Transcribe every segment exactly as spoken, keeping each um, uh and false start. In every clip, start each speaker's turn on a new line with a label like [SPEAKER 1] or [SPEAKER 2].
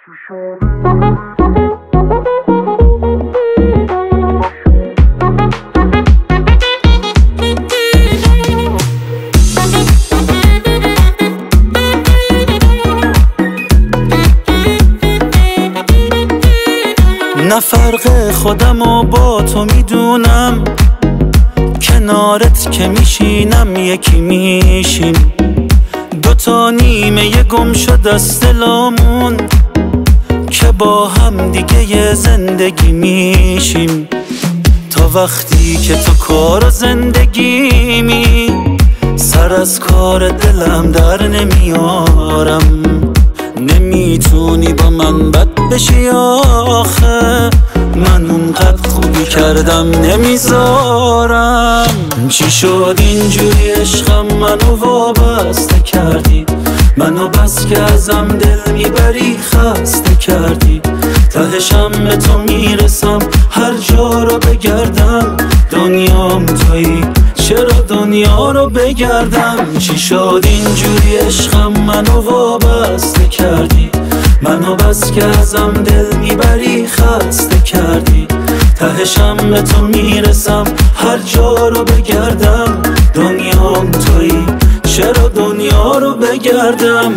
[SPEAKER 1] نه فرق خودمو با تو میدونم، کنارت که میشینم یکی میشیم، دوتا نیمه گم شد از دلامون که با هم دیگه یه زندگی میشیم. تا وقتی که تو کار زندگیمی، سر از کار دلم در نمیارم. نمیتونی با من بد بشی آخه، من اونقدر خوبی کردم نمیذارم. چی شد اینجوری عشقم منو وابسته کردی، منو بس که ازم دل میبری خسته کردی. تهشم به تو میرسم هر جا رو بگردم، دنیام تویی چرا دنیا رو بگردم. چی شد اینجوری عشقم منو وابسته کردی، منو بس که ازم دل میبری خسته کردی. تهشم به تو میرسم هر جا رو بگردم، دنیام تویی چرا دنیا رو بگردم.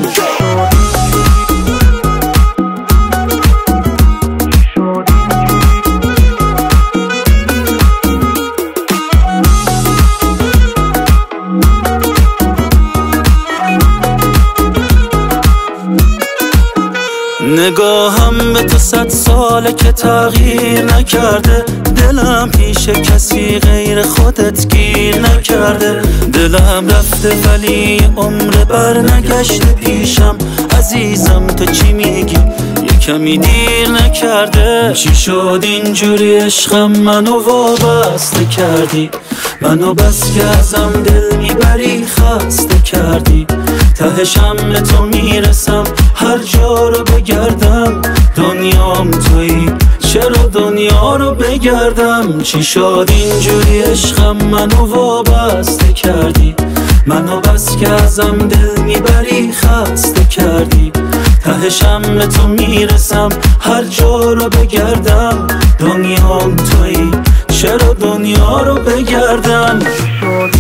[SPEAKER 1] نگاهم به تو صد ساله که تغییر نکرده، دلم پیش کسی غیر خودت گیر نکرده. دلم رفته ولی عمر بر نگشته پیشم، عزیزم تو چی میگی یه کمی دیر نکرده. چی شد اینجوری عشقم منو وابسته کردی، منو بس که ازم دل میبری خسته کردی. تهشم به تو میرسم هر جا رو بگردم، دنیام تویی چرا دنیا رو بگردم. چی شد اینجوری عشقم منو وابسته کردی، منو بس که ازم دل میبری خسته کردی. تهشم به تو میرسم هر جا رو بگردم، دنیام تویی چرا دنیا رو بگردم.